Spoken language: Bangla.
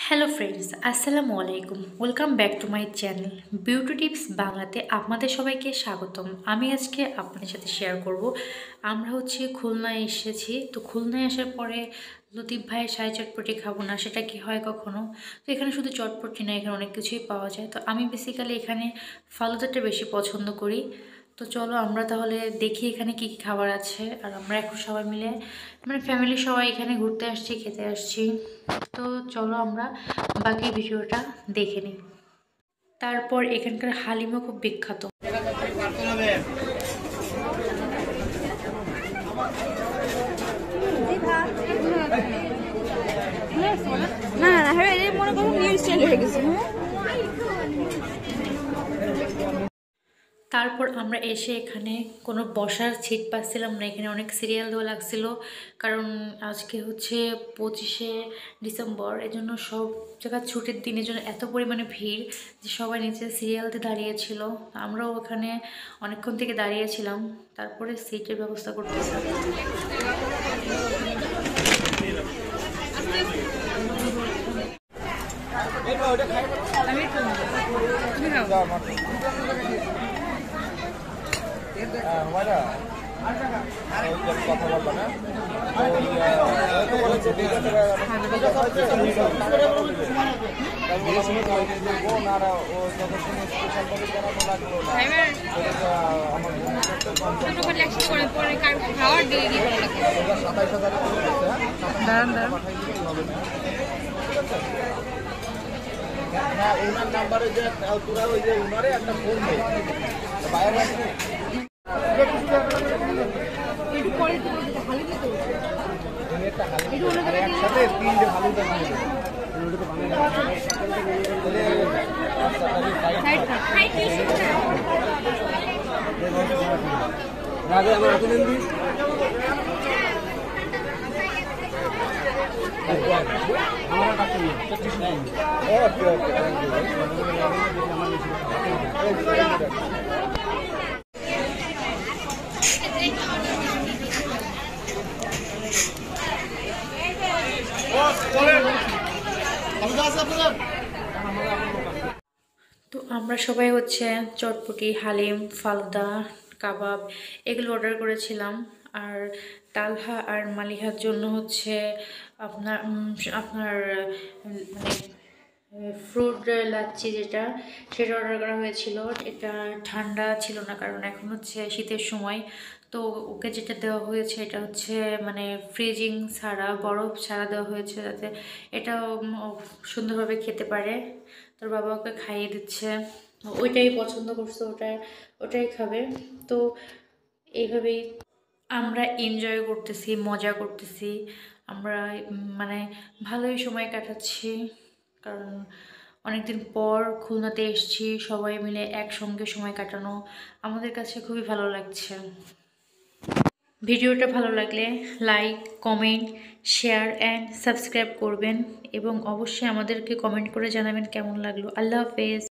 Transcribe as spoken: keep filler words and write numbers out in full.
হ্যালো ফ্রেন্ডস, আসসালামু আলাইকুম। Welcome back to my channel beauty tips বাংলাতে আপনাদের সবাইকে স্বাগতম। আমি আজকে আপনাদের সাথে শেয়ার করব আমরা হচ্ছে খুলনায় এসেছি। তো খুলনায় আসার পরে লতিফ ভাইয়ের শাহী চটপটি খাবো না, সেটা কি হয় কখনো? তো এখানে শুধু চটপটি না, এখানে অনেক কিছুই পাওয়া যায়। তো আমি বেসিক্যালি এখানে ফালুদাটা বেশি পছন্দ করি। তো চলো আমরা তাহলে দেখি এখানে কি কি খাবার আছে। আর আমরা এখন সবাই মিলে মানে ফ্যামিলি সবাই এখানে ঘুরতে আসছি, খেতে আসছি। তো চলো আমরা বাকি ভিডিওটা দেখে নিই। তারপর এখানকার হালিমও খুব বিখ্যাত। না না হ্যাঁ এই মনে করো নিউ স্টাইল হয়ে গেছে। তারপর আমরা এসে এখানে কোনো বসার সিট পাচ্ছিলাম না, এখানে অনেক সিরিয়াল দেওয়া লাগছিল, কারণ আজকে হচ্ছে পঁচিশে ডিসেম্বর, এজন্য সব জায়গায় ছুটির দিনের জন্য এত পরিমাণে ভিড় যে সবাই নিচে সিরিয়ালতে দাঁড়িয়েছিল। আমরাও ওখানে অনেকক্ষণ থেকে দাঁড়িয়েছিলাম, তারপরে সিটের ব্যবস্থা করতেছিলাম। কথা বলবো না সাতাইশ হাজার না ওনার নাম্বারে যে তোরা ওই যে ওনারে একটা ফোন দেয় বাইরে একসাথে তিনটে ভালো রাগে আমার এখন আমার কাছে ওকে ওকে থ্যাংক তো আমরা সবাই হচ্ছে চটপটি, হালিম, ফালুদা, কাবাব এগুলো অর্ডার করেছিলাম। আর তালহা আর মালিহার জন্য হচ্ছে আপনার আপনার মানে ফ্রুট লাচ্ছি যেটা, সেটা অর্ডার করা হয়েছিল। এটা ঠান্ডা ছিল না, কারণ এখন হচ্ছে শীতের সময়। তো ওকে যেটা দেওয়া হয়েছে এটা হচ্ছে মানে ফ্রিজিং ছাড়া, বরফ ছাড়া দেওয়া হয়েছে, যাতে এটা সুন্দরভাবে খেতে পারে। তোর বাবা ওকে খাইয়ে দিচ্ছে, ওইটাই পছন্দ করছে, ওটা ওটাই খাবে। তো এইভাবেই আমরা এনজয় করতেছি, মজা করতেছি, আমরা মানে ভালোই সময় কাটাচ্ছি, কারণ অনেকদিন পর খুলনাতে এসেছি, সবাই মিলে একসঙ্গে সময় কাটানো আমাদের কাছে খুবই ভালো লাগছে। ভিডিওটা ভালো লাগলে like, comment, share and subscribe করবেন এবং অবশ্যই আমাদেরকে কমেন্ট করে জানাবেন কেমন লাগলো। আল্লাহ হাফেজ।